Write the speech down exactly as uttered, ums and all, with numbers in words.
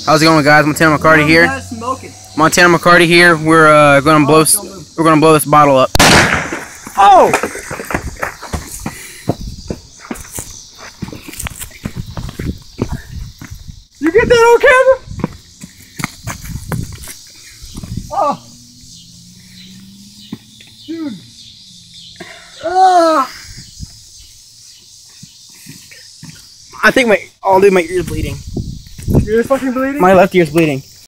How's it going, guys? Montana McCarty here. Montana McCarty here. We're uh, gonna blow. We're gonna blow this bottle up. Oh! You get that on camera? Oh, dude. Oh. I think my. Oh, dude, my ear's bleeding. Your ear's fucking bleeding? My left ear's bleeding.